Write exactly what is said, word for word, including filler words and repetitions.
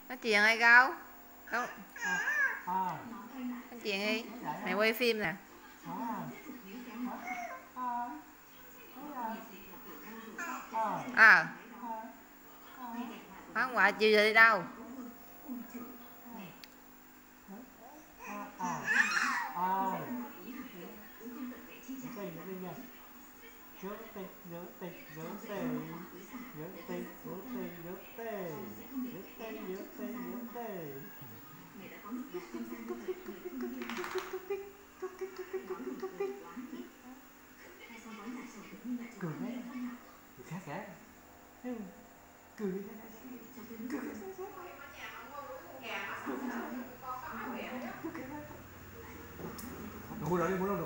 Nói chuyện hay câu không? À, à, Nói chuyện đi. Mày quay phim nè. à, à, À, à, hóa ngoại chiều giờ đi đâu? à, à, đây đây nha. Rửa tay, rửa tay, rửa tay, rửa tay, rửa tay, rửa tay, rửa tay, rửa tay, rửa tay. Cười đấy, cười khá khá. Cười, cười, cười. Ngủ rồi đi, ngủ rồi.